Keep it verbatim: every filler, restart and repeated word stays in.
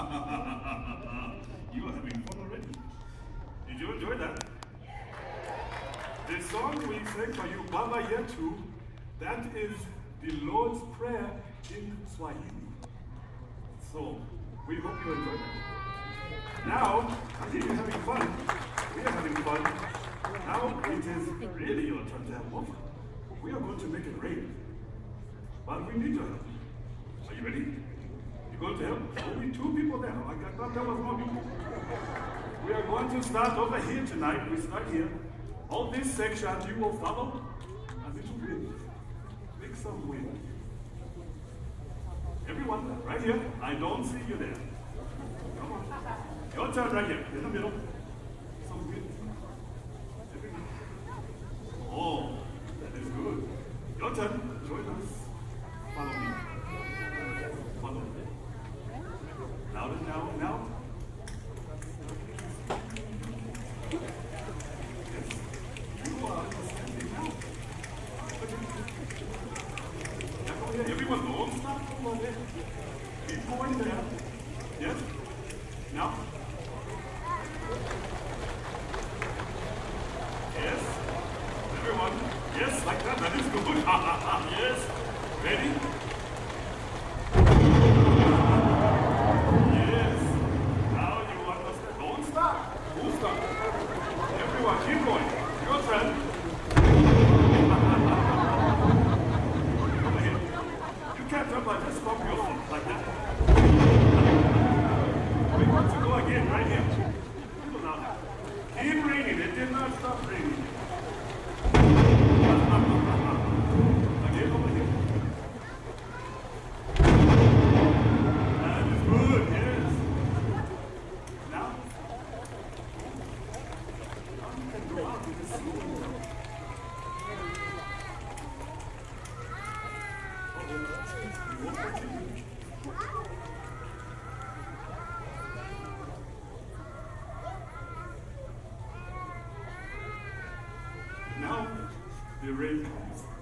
You are having fun already. Did you enjoy that? The song we sang for you, Baba Yetu, that is the Lord's Prayer in Swahili. So, we hope you enjoy that. Now, I think you're having fun. We are having fun. Now it is really your turn to have fun. We are going to make it rain. But we need your help. Are you ready? You going to help? Only two people there. I thought there was more people. We are going to start over here tonight. We start here. All this section you will follow as it will make some wind. Everyone, right here. I don't see you there. Come on. Your turn right here, in the middle. Some wind. Oh, that is good. Your turn. Join us. Follow me. Follow me. Louder now, now. Yes. You are standing now. Back over there. Everyone, don't stop over there. Keep going there. Yes? Now. Yes. Everyone. Yes, like that. That is good. Yes. Ready? Yes. Now you understand. Don't stop. Who stop? Everyone, keep going. Your turn. Over here. You can't jump like that. Stop your feet like that. We want to go again, right here. People now. Keep raining. It did not stop raining. Again, over here. That is good, yes. Now, now you can go out with this slow. You won't continue. Now, the rain comes.